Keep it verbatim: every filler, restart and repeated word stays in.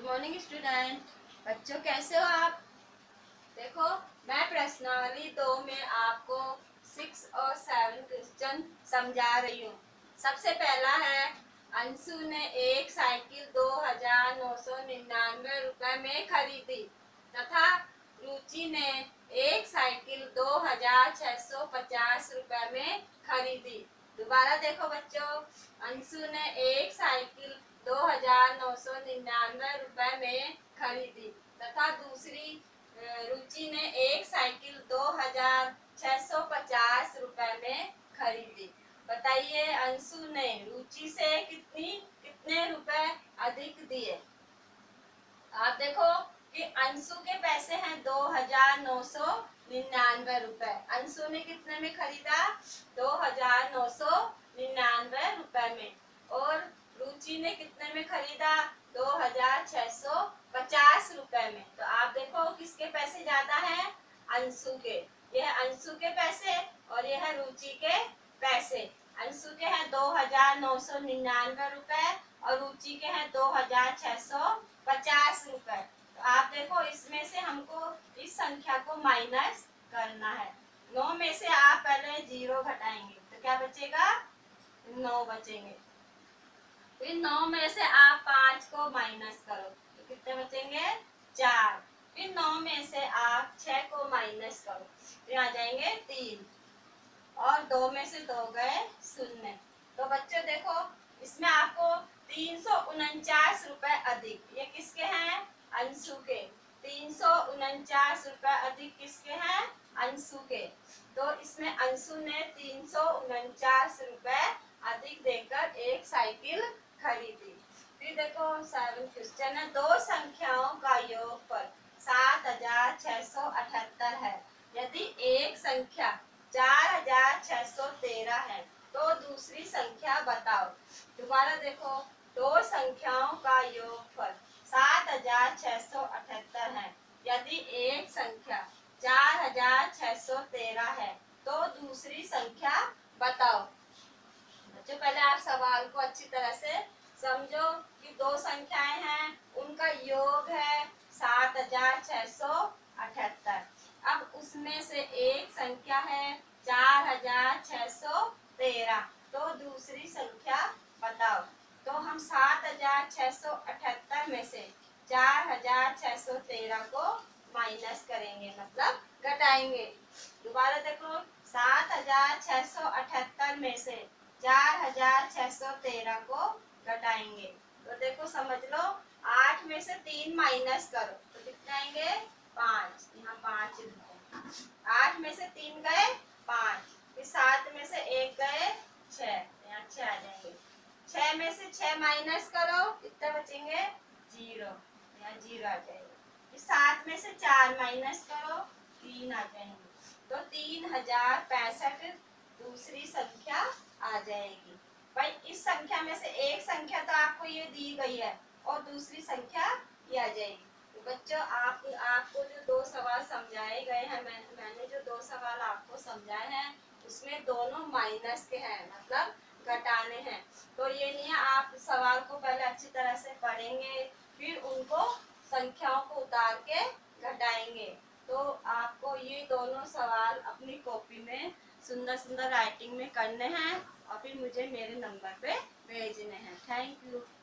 Morning student. बच्चों कैसे हो आप? देखो, मैं प्रश्नावली दो में आपको सिक्स और सेवन क्वेश्चन समझा रही हूँ। सबसे पहला है, अंशु ने एक साइकिल दो हजार नौ सौ निन्यानवे रुपए में खरीदी तथा रुचि ने एक साइकिल दो हजार छह सौ पचास रुपए में खरीदी। दोबारा देखो बच्चों, अंशु ने एक साइकिल दो हजार नौ सौ निन्यानवे रुपए में खरीदी तथा दूसरी रुचि ने एक साइकिल दो हजार छह सौ पचास रुपए में खरीदी। बताइए, अंशु ने रुचि से कितनी कितने रुपए अधिक दिए? आप देखो कि अंशु के पैसे हैं दो हजार नौ सौ निन्यानवे रुपए। अंशु ने कितने में खरीदा? दो हजार नौ सौ निन्यानवे रुपए में। और रुचि ने कितने में खरीदा? दो हजार छह सौ पचास रुपए में। तो आप देखो किसके पैसे ज्यादा हैं? अंशु के। यह अंशु के पैसे और यह रुचि के पैसे। अंशु के हैं दो हजार नौ सौ निन्यानवे रुपए और रुचि के हैं दो हजार छह सौ पचास रुपए। तो आप देखो, इसमें से हमको इस संख्या को माइनस करना है। नौ में से आप पहले जीरो घटाएंगे तो क्या बचेगा? नौ बचेंगे। फिर नौ में से आप पाँच को माइनस करो तो कितने बचेंगे? चार। फिर नौ में से आप छह को माइनस करो तो आ जाएंगे तीन। और दो में से दो गए शून्य। तो बच्चों देखो, इसमें आपको तीन सौ उनचास रुपए अधिक, ये किसके हैं? अंशु के। तीन सौ उनचास रुपए अधिक किसके हैं? अंशु के। तो इसमें अंशु ने तीन सौ उनचास रुपए अधिक देकर एक साइकिल खरीदी। फिर देखो सेवन क्वेश्चन है, दो संख्याओं का योगफल सात हजार छह सौ अठहत्तर है। यदि एक संख्या चार हजार छह सौ तेरह है तो दूसरी संख्या बताओ। दोबारा देखो, दो संख्याओं का योगफल सात हजार छह सौ अठहत्तर है। यदि एक संख्या चार हजार छह सौ तेरह है तो दूसरी संख्या बताओ। बच्चों पहले आप सवाल को अच्छी तरह से समझो कि दो संख्याएं हैं, उनका योग है सात हजार छह सौ अठहत्तर। अब उसमें से एक संख्या है चार हजार छह सौ तेरह, तो दूसरी संख्या बताओ। तो हम सात हजार छह सौ अठहत्तर में से चार हजार छह सौ तेरह को माइनस करेंगे, मतलब घटाएंगे। दोबारा देखो, सात हजार छह सौ अठहत्तर में से चार हजार छह सौ तेरह को घटाएंगे। तो देखो समझ लो, आठ में से तीन माइनस करो तो कितने आएंगे? पाँच। यहाँ पाँच लिखो। आठ में से तीन गए पाँच, फिर सात में से एक गए छह, यहाँ छह आ जाएंगे। छह में से छह माइनस करो, कितने बचेंगे? जीरो, यहाँ जीरो आ जाएंगे। फिर सात में से चार माइनस करो, तीन आ जाएंगे। तो तीन हजार पैंसठ दूसरी संख्या आ जाएगी। भाई इस संख्या में से एक संख्या तो आपको ये दी गई है और दूसरी संख्या ये आ जाएगी। तो बच्चों आप आपको जो दो सवाल समझाए गए हैं, मैं, मैंने जो दो सवाल आपको समझाए हैं उसमें दोनों माइनस के हैं, मतलब घटाने हैं। तो ये नहीं है, आप सवाल को पहले अच्छी तरह से पढ़ेंगे, फिर उनको संख्याओं को उतार के घटाएंगे। तो आपको ये दोनों सवाल अपनी कॉपी में सुंदर सुंदर राइटिंग में करने हैं और फिर मुझे मेरे नंबर पे भेजने हैं। Thank you.